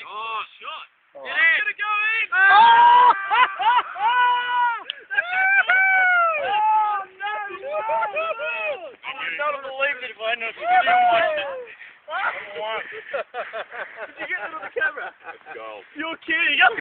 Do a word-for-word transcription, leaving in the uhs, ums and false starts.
Oh, shot. Oh. Get in. Gonna go in. Oh! Oh, no, no. I would not have believed it if I hadn't have seen one. Did you get it on the camera? Let's go. You're kidding.